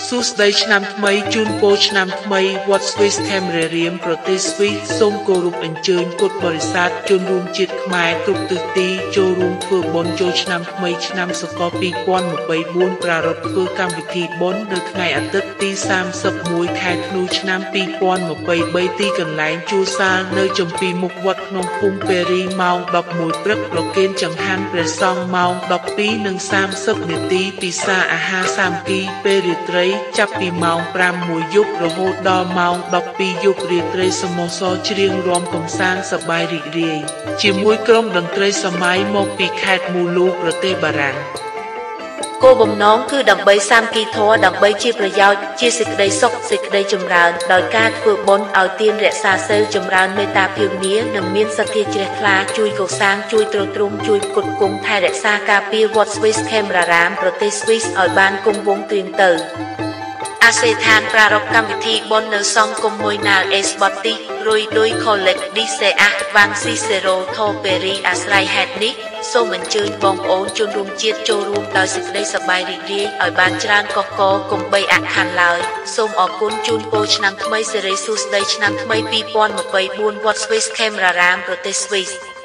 សួស្តីឆ្នាំថ្មីជូនពរឆ្នាំថ្មីវត្ត Swiss Camera រៀមប្រទេស Swiss សូមគោរពអញ្ជើញពុទ្ធបរិស័ទជនរួមជាតិខ្មែរគ្រប់ទិសទីចូលរួមធ្វើបុណ្យចូលឆ្នាំថ្មីឆ្នាំសកល2024ប្រារព្ធធ្វើកម្មវិធីបុណ្យនៅថ្ងៃអាទិត្យទី31ខែធ្នូឆ្នាំ2023ទីកន្លែងជួរសាលនៅចំពីមុខវត្តក្នុងភូមិពេរីម៉ោង11ព្រឹកប្រគេនចង្ហាន់ព្រះសង្ឃម៉ោង12:30នាទីពិសាអាហារសាមគ្គីពេលរាត្រីចាប់ពីម៉ោង5យប់រហូតដល់ម៉ោង12យប់រាត្រីសមោសរច្រៀងរាំកម្សាន្តសប្បាយរីករាយជាមួយក្រុមតន្ត្រីសម័យមកពីខេត្តមូលូប្រទេសបារាំងគោលបំណងគឺដើម្បីសាមគ្គីធម៌ដើម្បីជាប្រយោជន៍ជាសេចក្តីសុខសេចក្តីចម្រើនដោយការធ្វើបុណ្យឲ្យទានរក្សាសីលចម្រើនមេត្តាភាវនានិងមានសទ្ធាជ្រះថ្លាជួយកសាងជួយទ្រទ្រង់ជួយផ្គត់ផ្គង់ថែរក្សាការពារវត្ត Swiss Camera រាមប្រទេស Swiss ឲ្យបានគង់វង្សត្រៀមទៅអាសេដ្ឋានប្រារព្ធកម្មវិធីបុណ្យនៅសង្គមមួយណាលអេសបតទីរុយឌុយខូលេកឌីសេអាវ៉ាងស៊ីសេរ៉ូថូពេរីអាស្រ័យហេតុនេះសូមអញ្ជើញបងប្អូនជនរួមជាតិចូលរួមដោយសេចក្តីសប្បាយរីករាយឲ្យបានច្រើនកកកកុំបីអខាន់ឡើយសូមអរគុណជូនពរឆ្នាំថ្មីសិរីសួស្តីឆ្នាំថ្មី2024វត្ត Swiss Camera រាមប្រទេស Swiss